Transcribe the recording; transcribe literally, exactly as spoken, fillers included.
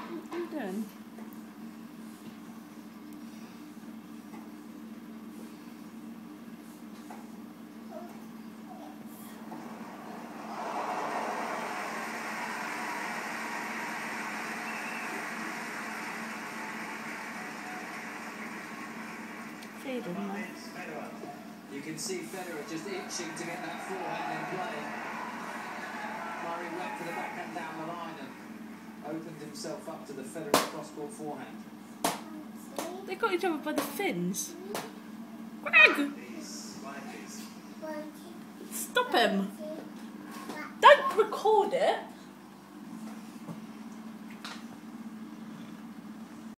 What are you doing? Feeding me. You can see Federer just itching to get that forehand in play. Murray went for the backhand down the line and opened himself up to the Federer cross-court forehand. They got each other by the fins. Greg! Stop him! Don't record it!